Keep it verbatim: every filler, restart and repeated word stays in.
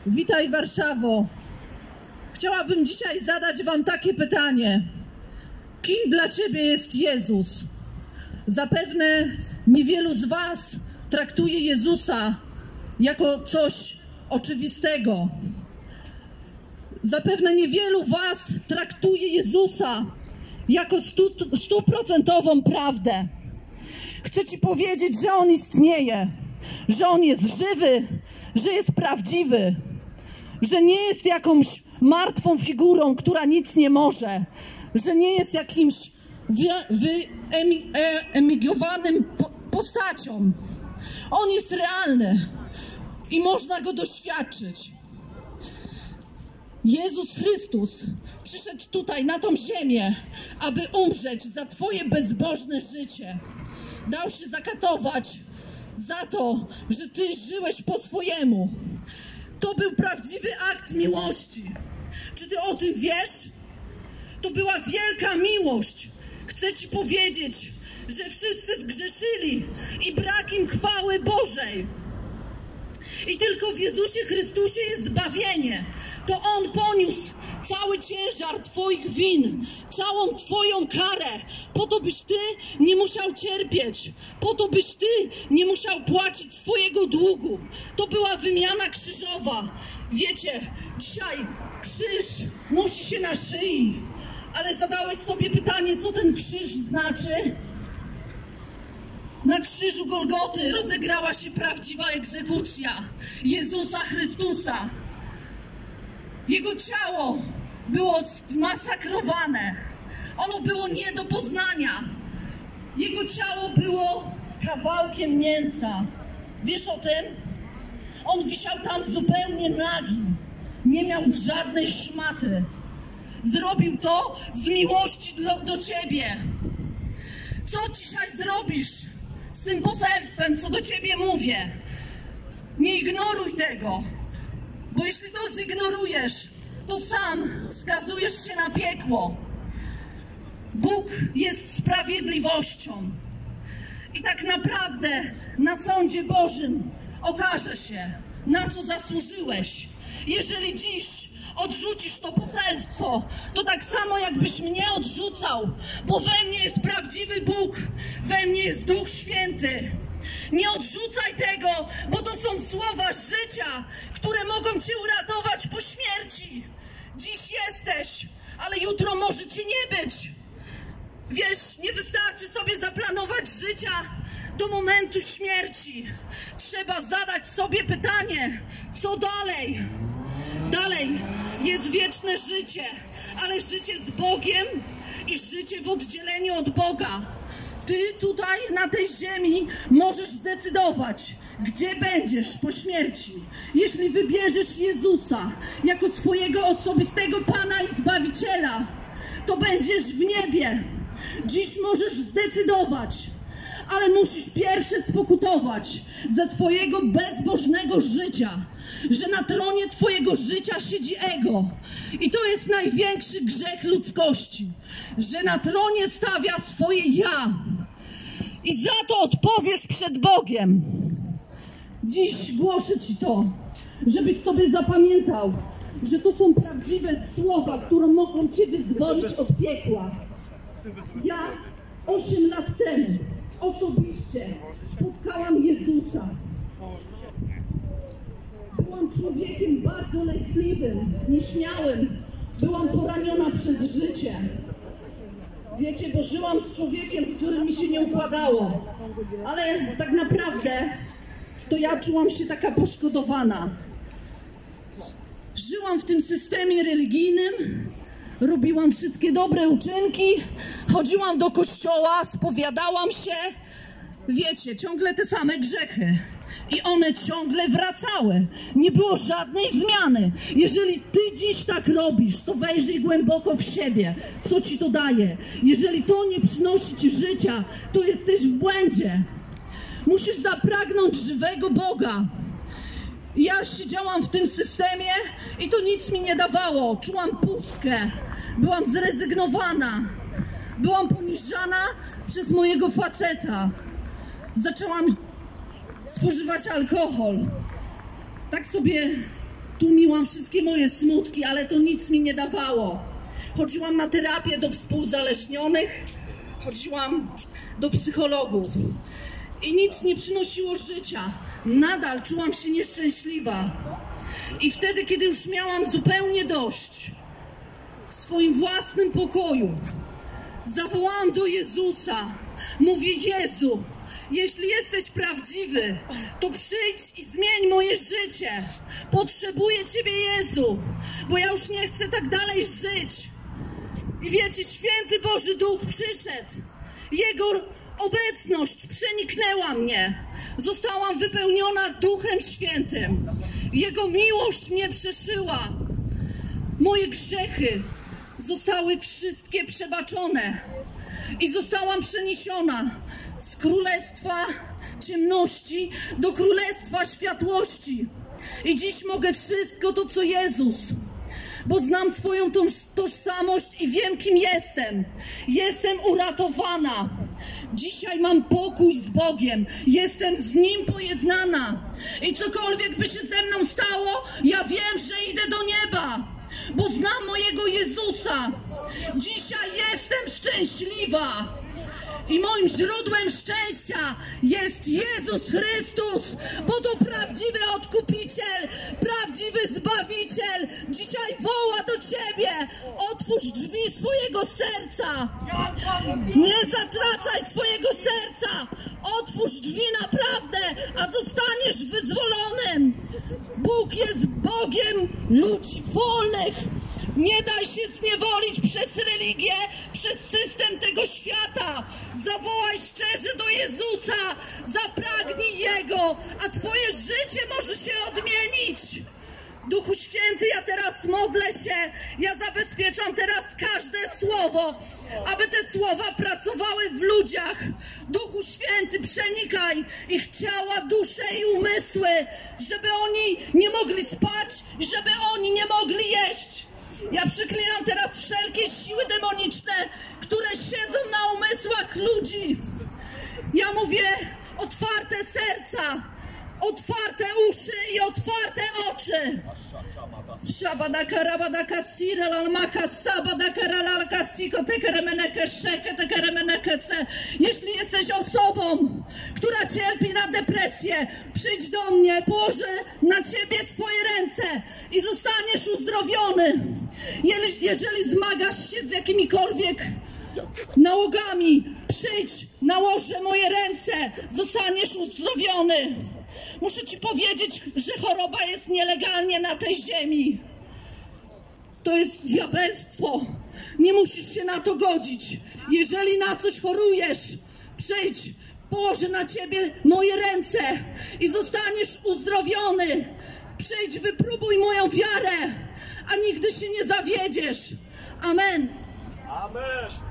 Witaj, Warszawo. Chciałabym dzisiaj zadać wam takie pytanie. Kim dla ciebie jest Jezus? Zapewne niewielu z was traktuje Jezusa jako coś oczywistego. Zapewne niewielu was traktuje Jezusa jako stu, stuprocentową prawdę. Chcę ci powiedzieć, że On istnieje, że On jest żywy, że jest prawdziwy, że nie jest jakąś martwą figurą, która nic nie może, że nie jest jakimś wyemigowanym postacią. On jest realny i można Go doświadczyć. Jezus Chrystus przyszedł tutaj, na tą ziemię, aby umrzeć za twoje bezbożne życie. Dał się zakatować za to, że ty żyłeś po swojemu. To był prawdziwy akt miłości. Czy ty o tym wiesz? To była wielka miłość. Chcę ci powiedzieć, że wszyscy zgrzeszyli i brak im chwały Bożej. I tylko w Jezusie Chrystusie jest zbawienie. To On poniósł cały ciężar twoich win, całą twoją karę, po to byś ty nie musiał cierpieć, po to byś ty nie musiał płacić swojego długu. To była wymiana krzyżowa. Wiecie, dzisiaj krzyż nosi się na szyi, ale zadałeś sobie pytanie, co ten krzyż znaczy? Na krzyżu Golgoty rozegrała się prawdziwa egzekucja Jezusa Chrystusa. Jego ciało było zmasakrowane. Ono było nie do poznania. Jego ciało było kawałkiem mięsa. Wiesz o tym? On wisiał tam zupełnie nagi. Nie miał żadnej szmaty. Zrobił to z miłości do, do ciebie. Co dzisiaj zrobisz z tym poselstwem, co do ciebie mówię? Nie ignoruj tego. Bo jeśli to zignorujesz, to sam skazujesz się na piekło. Bóg jest sprawiedliwością. I tak naprawdę na sądzie Bożym okaże się, na co zasłużyłeś. Jeżeli dziś odrzucisz to poselstwo, to tak samo jakbyś mnie odrzucał, bo we mnie jest prawdziwy Bóg, we mnie jest Duch Święty. Nie odrzucaj tego, bo to są słowa życia, które mogą cię uratować po śmierci. Dziś jesteś, ale jutro może cię nie być. Wiesz, nie wystarczy sobie zaplanować życia do momentu śmierci. Trzeba zadać sobie pytanie, co dalej? Dalej jest wieczne życie, ale życie z Bogiem i życie w oddzieleniu od Boga. Ty tutaj na tej ziemi możesz zdecydować, gdzie będziesz po śmierci. Jeśli wybierzesz Jezusa jako swojego osobistego Pana i Zbawiciela, to będziesz w niebie. Dziś możesz zdecydować, ale musisz pierwsze spokutować ze swojego bezbożnego życia, że na tronie twojego życia siedzi ego. I to jest największy grzech ludzkości, że na tronie stawia swoje ja. I za to odpowiesz przed Bogiem. Dziś głoszę ci to, żebyś sobie zapamiętał, że to są prawdziwe słowa, które mogą cię wyzwolić od piekła. Ja osiem lat temu osobiście spotkałam Jezusa. Byłam człowiekiem bardzo lękliwym, nieśmiałym. Byłam poraniona przez życie. Wiecie, bo żyłam z człowiekiem, z którym mi się nie układało. Ale tak naprawdę to ja czułam się taka poszkodowana. Żyłam w tym systemie religijnym, robiłam wszystkie dobre uczynki, chodziłam do kościoła, spowiadałam się. Wiecie, ciągle te same grzechy. I one ciągle wracały. Nie było żadnej zmiany. Jeżeli ty dziś tak robisz, to wejrzyj głęboko w siebie. Co ci to daje? Jeżeli to nie przynosi ci życia, to jesteś w błędzie. Musisz zapragnąć żywego Boga. Ja siedziałam w tym systemie i to nic mi nie dawało. Czułam pustkę. Byłam zrezygnowana. Byłam poniżana przez mojego faceta. Zaczęłam spożywać alkohol. Tak sobie Tłumiłam wszystkie moje smutki, ale to nic mi nie dawało. Chodziłam na terapię do współuzależnionych, chodziłam do psychologów i nic nie przynosiło życia. Nadal czułam się nieszczęśliwa. I wtedy, kiedy już miałam zupełnie dość, w swoim własnym pokoju zawołałam do Jezusa. Mówię: Jezu, jeśli jesteś prawdziwy, to przyjdź i zmień moje życie. Potrzebuję Ciebie, Jezu, bo ja już nie chcę tak dalej żyć. I wiecie, święty Boży Duch przyszedł. Jego obecność przeniknęła mnie. Zostałam wypełniona Duchem Świętym. Jego miłość mnie przeszyła. Moje grzechy zostały wszystkie przebaczone. I zostałam przeniesiona z królestwa ciemności do królestwa światłości. I dziś mogę wszystko to, co Jezus, bo znam swoją tożsamość i wiem, kim jestem. Jestem uratowana. Dzisiaj mam pokój z Bogiem. Jestem z Nim pojednana. I cokolwiek by się ze mną stało, ja wiem, że idę do nieba, bo znam mojego Jezusa. Dzisiaj jestem szczęśliwa. I moim źródłem szczęścia jest Jezus Chrystus, bo to prawdziwy Odkupiciel, prawdziwy Zbawiciel. Dzisiaj woła do Ciebie: otwórz drzwi swojego serca. Nie zatracaj swojego serca. Otwórz drzwi naprawdę, a zostaniesz wyzwolonym. Bóg jest Bogiem ludzi wolnych. Nie daj się zniewolić przez religię, przez system tego świata. Zawołaj szczerze do Jezusa, zapragnij Jego, a Twoje życie może się odmienić. Duchu Święty, ja teraz modlę się, ja zabezpieczam teraz każde słowo, aby te słowa pracowały w ludziach. Duchu Święty, przenikaj ich ciała, dusze i umysły, żeby oni nie mogli spać, żeby oni nie mogli jeść. Ja przeklinam teraz wszelkie siły demoniczne, które siedzą na umysłach ludzi. Ja mówię: otwarte serca, otwarte uszy i otwarte oczy. Jeśli jesteś osobą, która cierpi na depresję, przyjdź do mnie, położę na Ciebie swoje ręce i zostaniesz uzdrowiony. Jeżeli zmagasz się z jakimikolwiek nałogami, przyjdź, nałożę moje ręce, zostaniesz uzdrowiony. Muszę Ci powiedzieć, że choroba jest nielegalnie na tej ziemi. To jest diabelstwo. Nie musisz się na to godzić. Jeżeli na coś chorujesz, przyjdź, położę na Ciebie moje ręce i zostaniesz uzdrowiony. Przyjdź, wypróbuj moją wiarę, a nigdy się nie zawiedziesz. Amen. Amen.